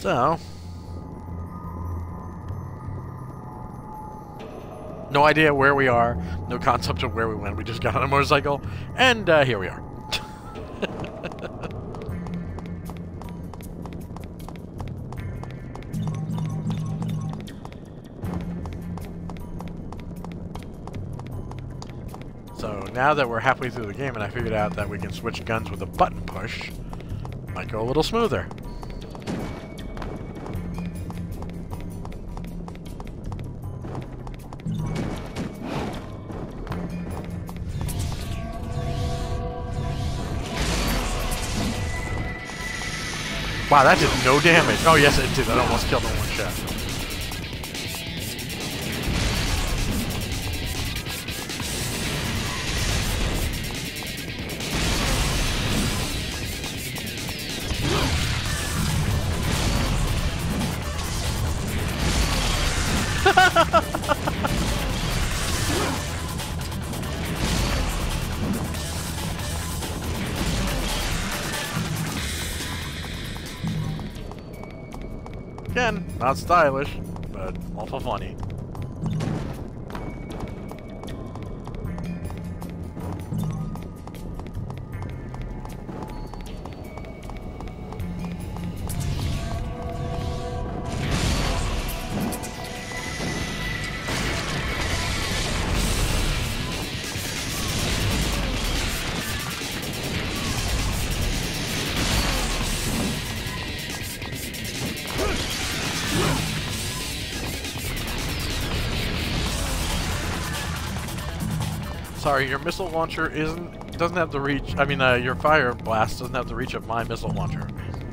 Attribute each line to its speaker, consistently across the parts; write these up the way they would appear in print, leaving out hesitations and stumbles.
Speaker 1: So, no idea where we are, no concept of where we went. We just got on a motorcycle, and here we are. So now that we're halfway through the game and I figured out that we can switch guns with a button push, might go a little smoother. Wow, that did no damage. Oh yes, it did. That almost killed him in one shot. Again, not stylish, but awful funny. Sorry, your missile launcher doesn't have the reach. I mean, your fire blast doesn't have the reach of my missile launcher.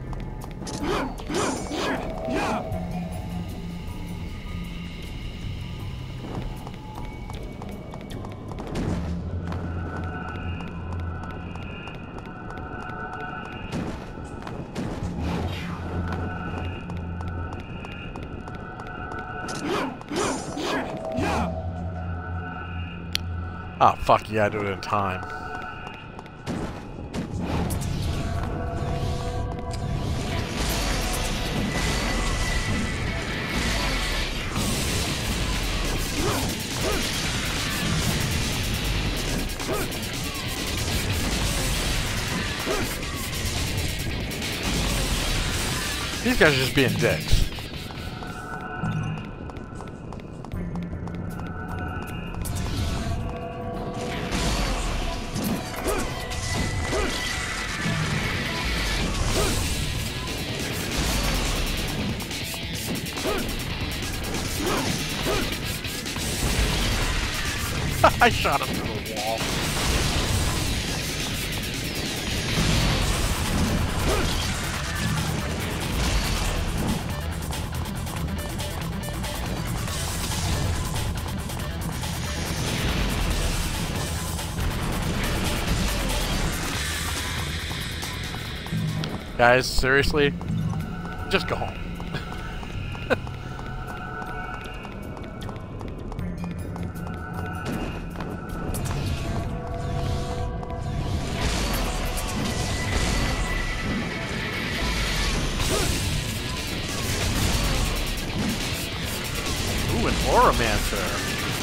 Speaker 1: Oh, fuck yeah, I do it in time. These guys are just being dicks. I shot him through the wall. Guys, seriously? Just go home. Ooh, an Oromancer.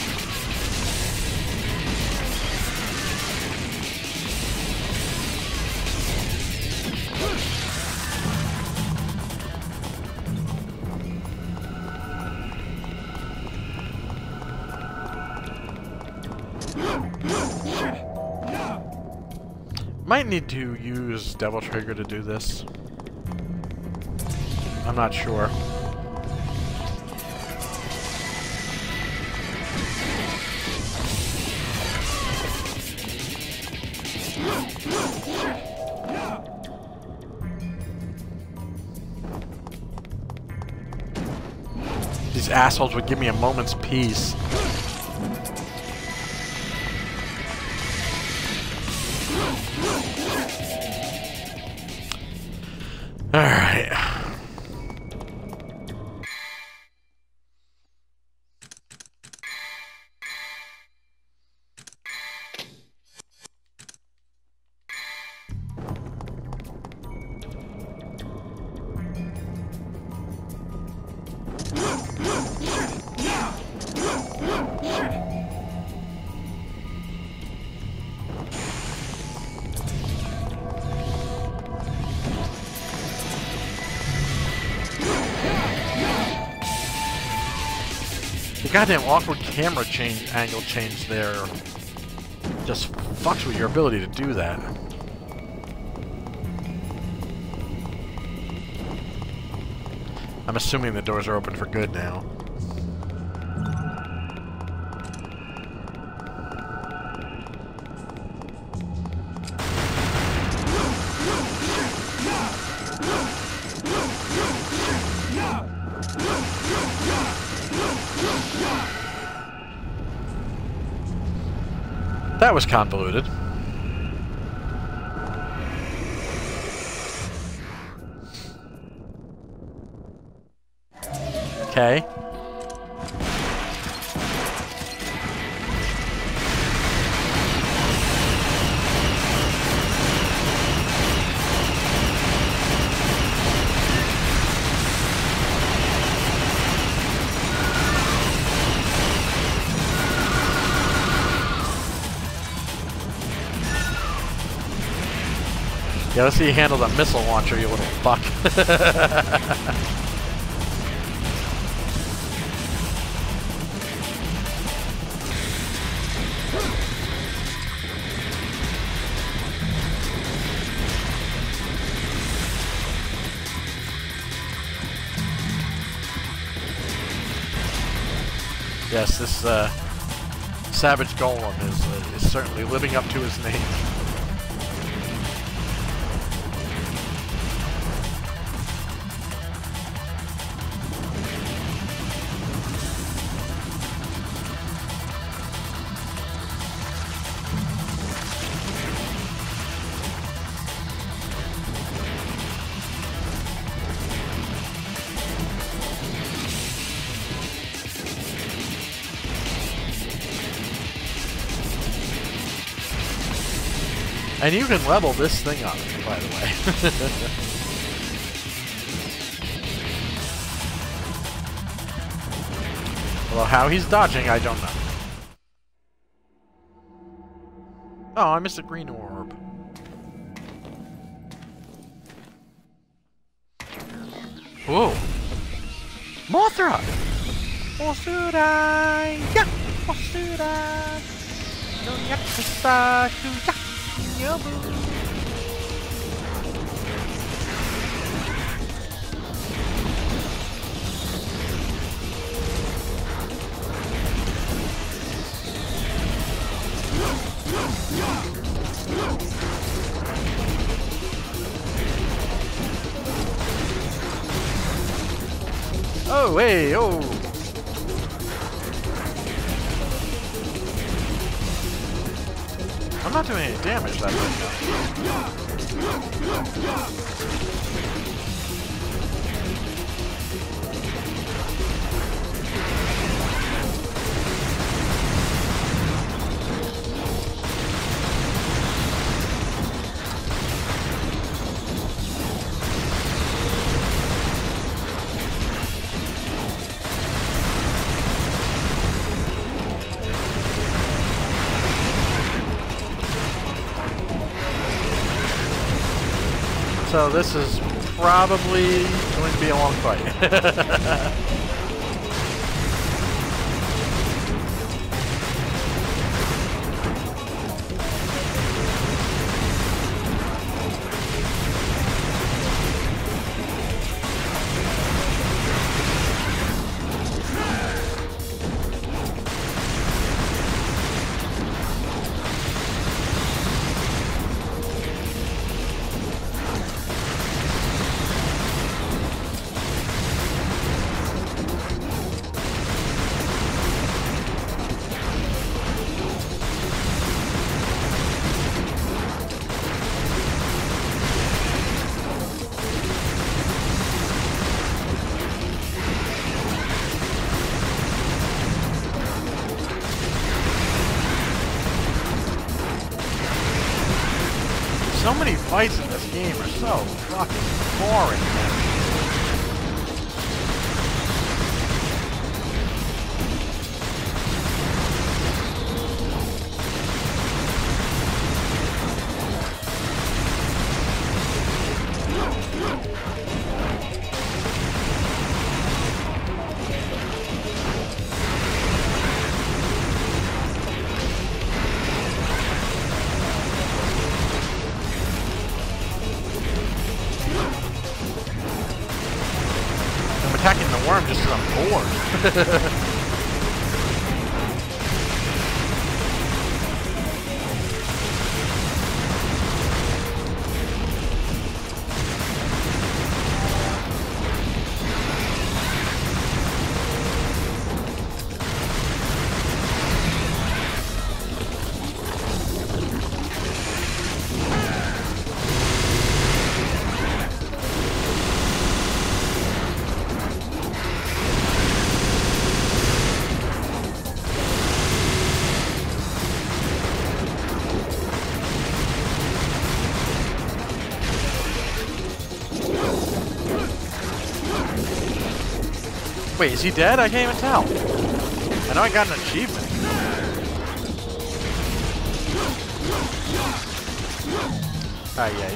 Speaker 1: Might need to use Devil Trigger to do this. I'm not sure. These assholes would give me a moment's peace. Alright. goddamn awkward camera change, angle change there just fucks with your ability to do that. I'm assuming the doors are open for good now. That was convoluted. Okay. Yeah, let's see you handle the missile launcher, you little fuck. Yes, this Savage Golem is certainly living up to his name. And you can level this thing up, by the way. Although how he's dodging, I don't know. Oh, I missed a green orb. Whoa! Mothra! Mothra! Yeah! Mothra! No yakasa! Oh, hey, oh! I'm not doing any damage that way. So this is probably going to be a long fight. So many fights in this game are so fucking boring, man. Wait, is he dead? I can't even tell. I know I got an achievement. Ah, yeah.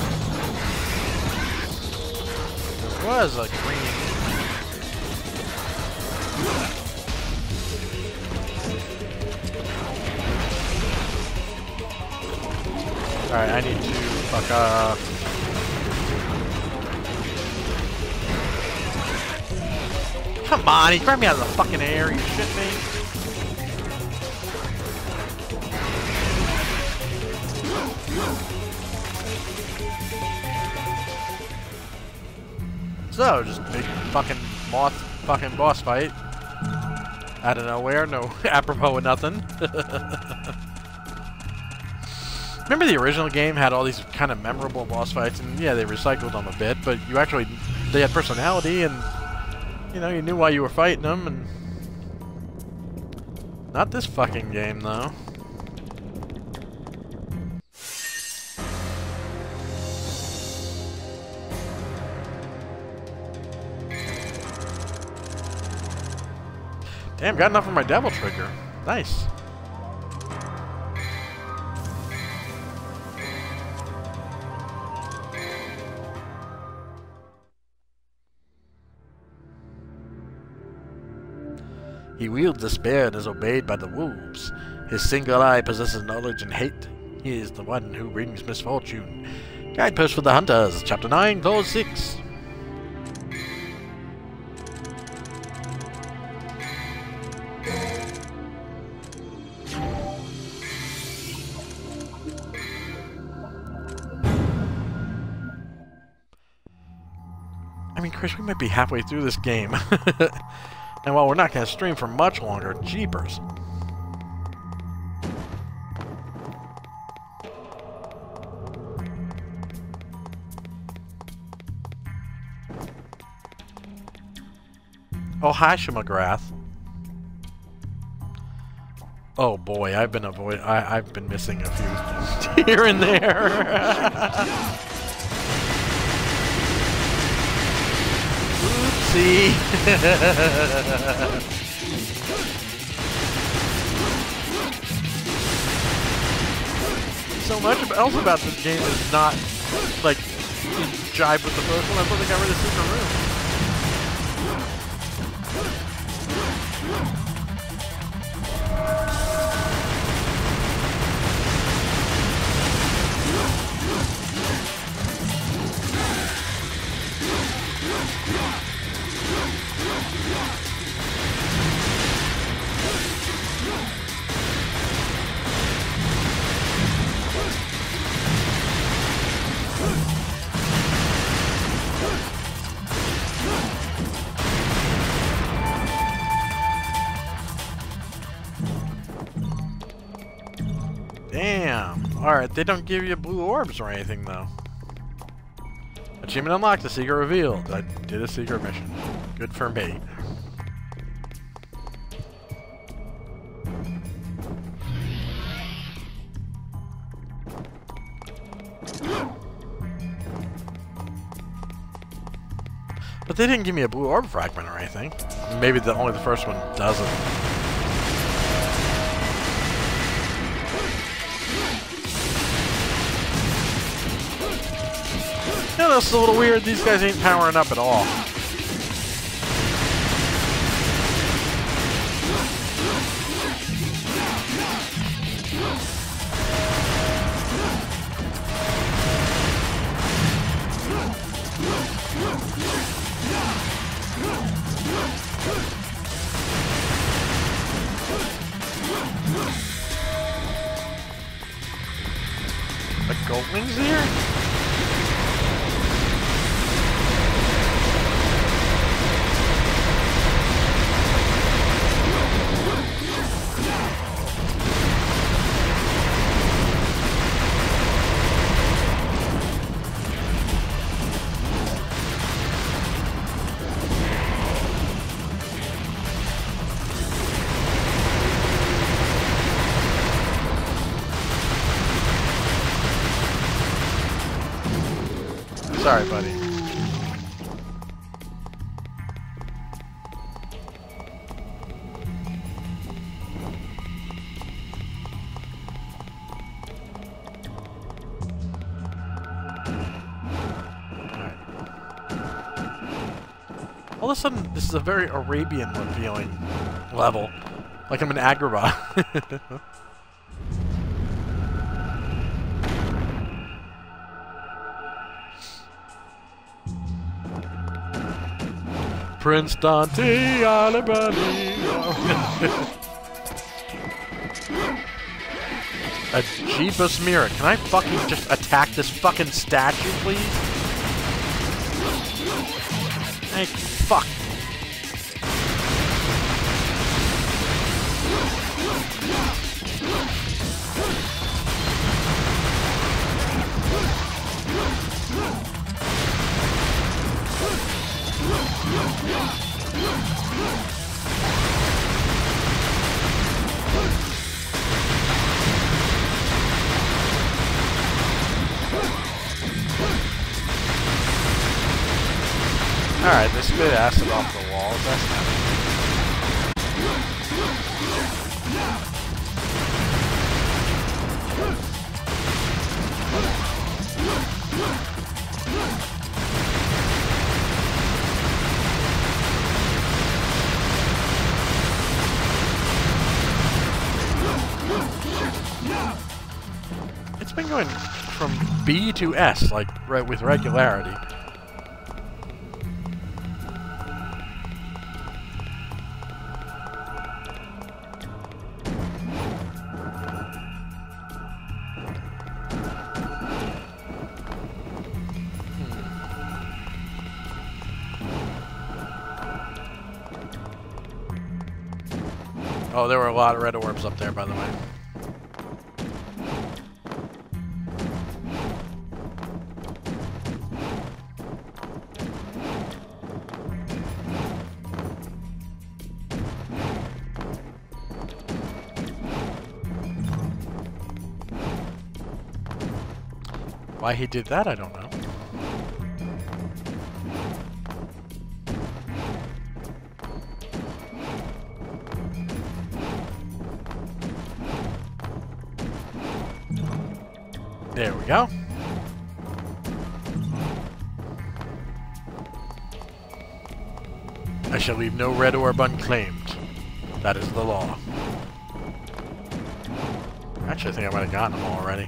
Speaker 1: There was a green. Alright, I need to fuck up. Come on, he grabbed me out of the fucking air, you shit me? So, just big fucking moth fucking boss fight. Out of nowhere, no apropos of nothing. Remember the original game had all these kind of memorable boss fights, and yeah, they recycled them a bit, but they had personality, and you know, you knew why you were fighting them, and not this fucking game, though. Damn, got enough of my devil trigger. Nice. He wields despair and is obeyed by the wolves. His single eye possesses knowledge and hate. He is the one who brings misfortune. Guidepost for the Hunters, Chapter 9, Clause 6. I mean, Chris, we might be halfway through this game. And while we're not going to stream for much longer, jeepers. Oh, hi, Shamagrath. Oh boy, I've been missing a few here and there. Oopsie. So much else about this game is not like jive with the first one. I thought they got rid of Secret Room. Damn. Alright, they don't give you blue orbs or anything, though. Achievement unlocked, the secret revealed. I did a secret mission. Good for me. But they didn't give me a blue orb fragment or anything. Maybe only the first one doesn't. Yeah, that's a little weird. These guys ain't powering up at all. goldlings here? Sorry, buddy. All of a sudden, this is a very Arabian feeling level. Like I'm in Agrabah. Prince Dante Alibali. A Jeepus Mirror. Can I fucking just attack this fucking statue, please? Thank you. Fuck. Alright, they spit acid off the walls, that's nice. It's been going from B to S, like, right with regularity. Oh, there were a lot of red orbs up there, by the way. Why he did that, I don't know. There we go. I shall leave no red orb unclaimed. That is the law. Actually, I think I might have gotten them already.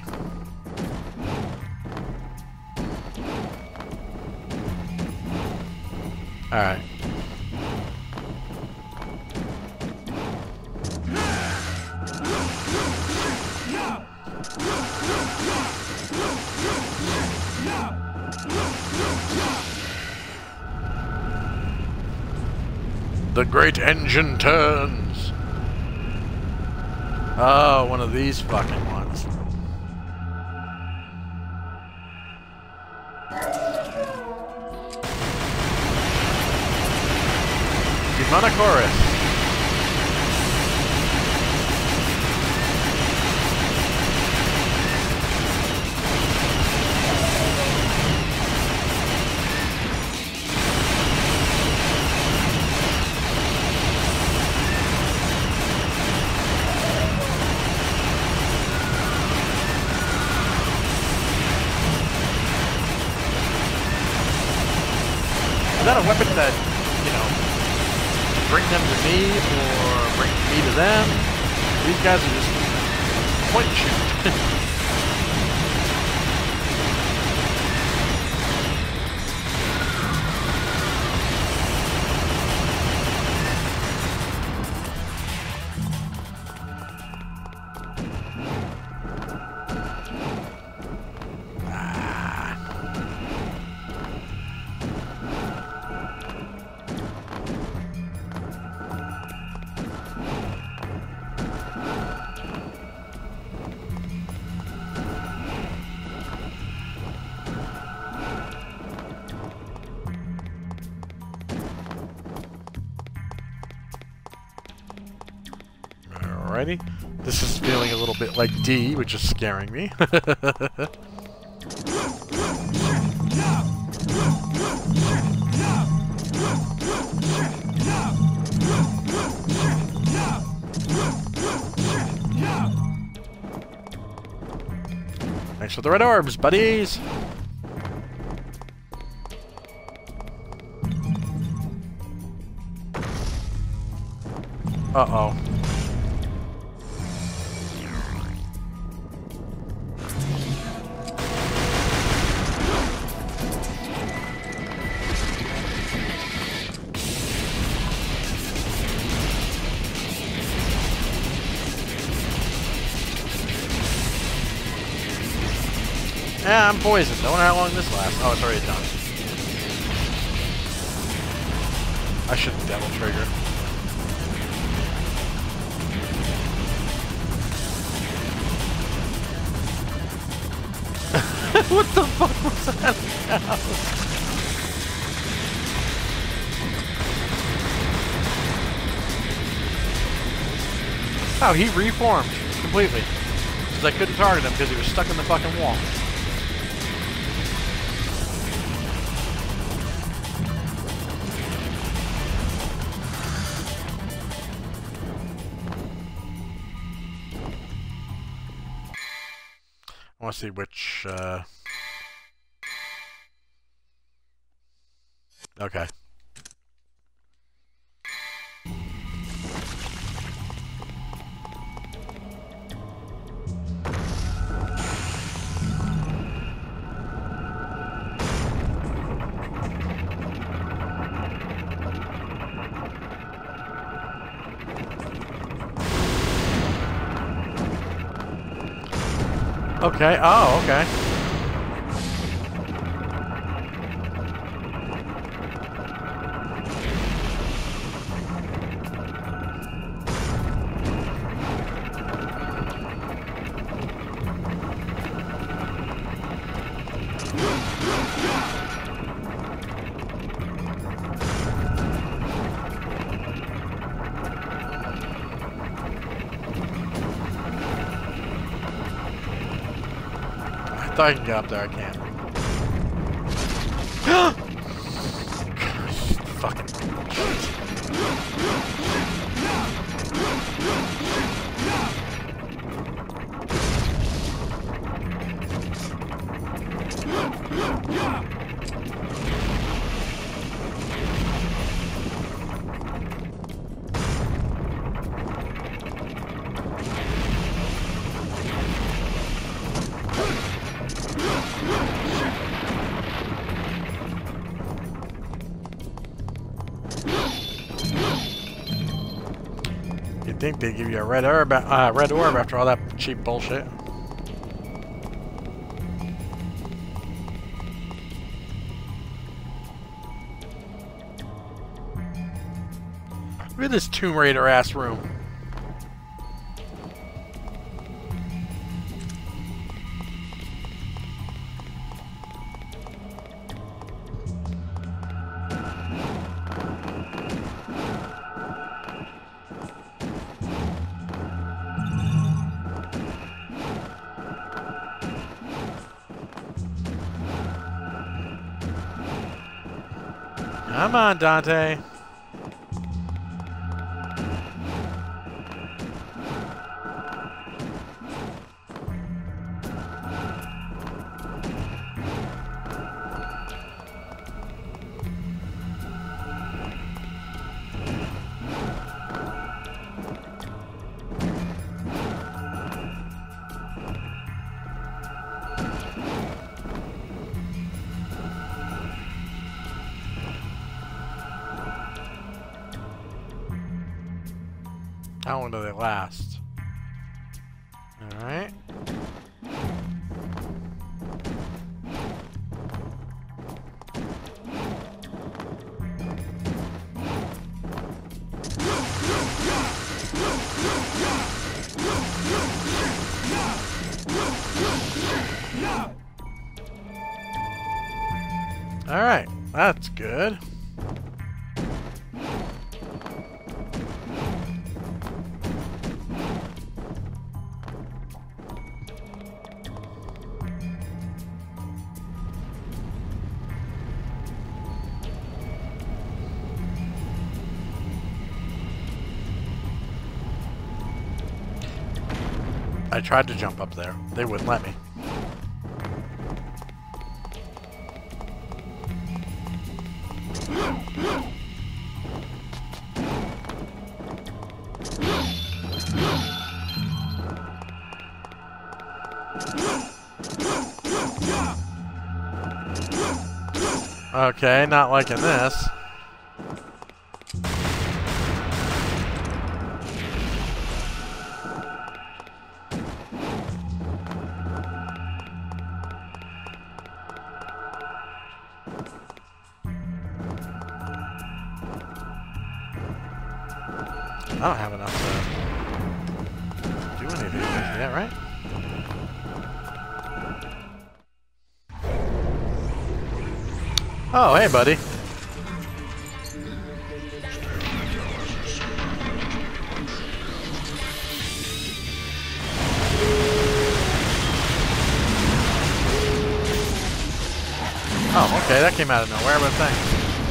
Speaker 1: Alright. The great engine turns! Oh, one of these fucking ones. Demonochorus. Is that a weapon that, you know, bring them to me or bring me to them? These guys are just point and shoot. Alrighty. This is feeling a little bit like D, which is scaring me. Thanks for the red orbs, buddies! Uh-oh. Yeah, I'm poisoned. Don't know how long this lasts. Oh, it's already done. I should devil trigger. What the fuck was that? Oh, he reformed completely. Because I couldn't target him because he was stuck in the fucking wall. I want to see which, okay. Okay, oh, okay. I thought I could get up there, I can't. Fucking shit. You'd think they'd give you a red orb after all that cheap bullshit. Look at this Tomb Raider ass room. Come on, Dante. How long do they last? Alright. Alright, that's good. I tried to jump up there. They wouldn't let me. Okay, not liking this. I don't have enough to do anything with it yet, right? Oh, hey, buddy. Oh, okay, that came out of nowhere, but thanks.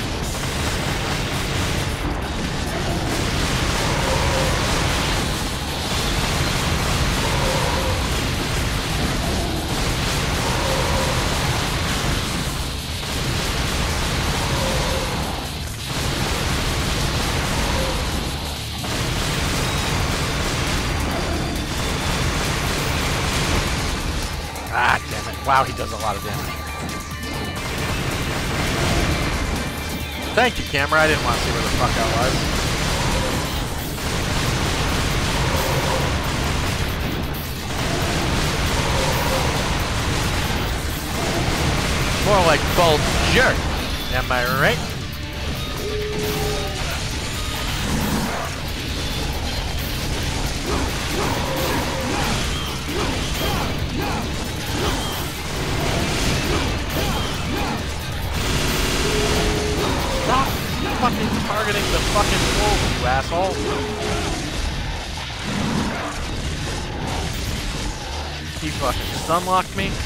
Speaker 1: Ah, damn it. Wow, he does a lot of damage. Thank you, camera. I didn't want to see where the fuck I was. More like bold jerk. Am I right? Stop fucking targeting the fucking wolf, you asshole. He fucking stun-locked me.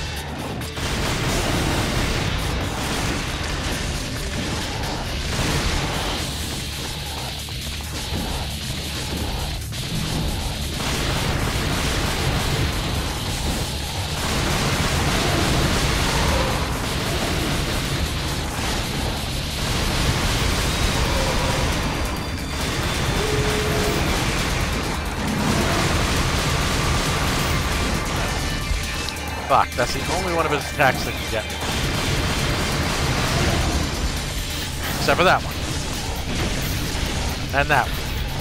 Speaker 1: Fuck, that's the only one of his attacks that can get me. Except for that one. And that one.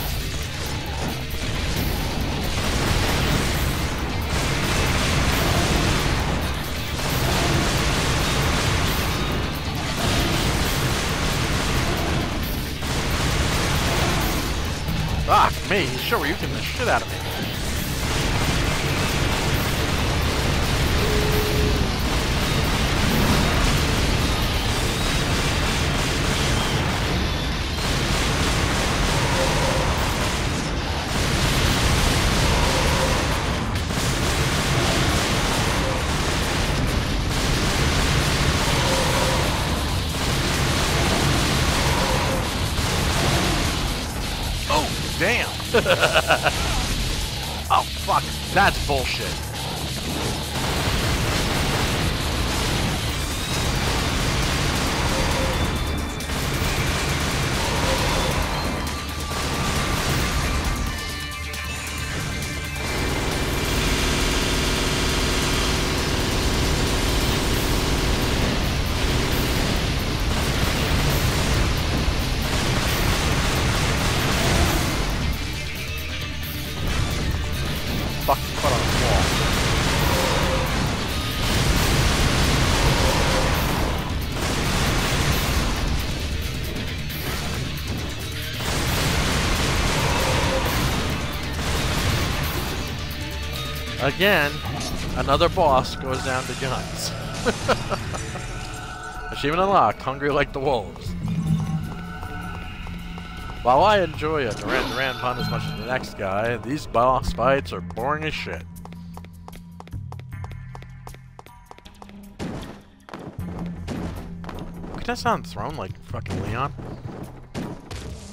Speaker 1: Fuck me, he's sure you can the shit out of me. Damn! Oh, fuck. That's bullshit. Fucking foot on the wall. Again, another boss goes down to guns. Achievement unlocked, hungry like the wolves. While I enjoy a Duran Duran pun as much as the next guy, these boss fights are boring as shit. Could that sound thrown like fucking Leon?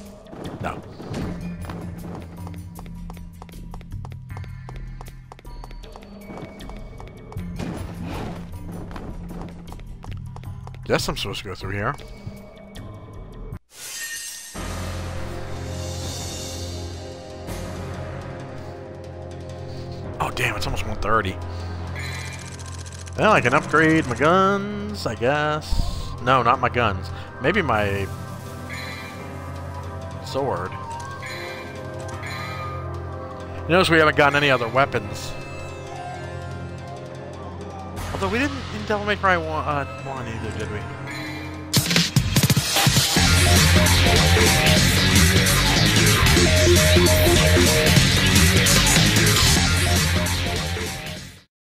Speaker 1: No. Guess I'm supposed to go through here. Oh damn, it's almost 1:30. Well, I can upgrade my guns, I guess. No, not my guns. Maybe my sword. You notice we haven't gotten any other weapons. Although we didn't in Devil May Cry 1 either, did we?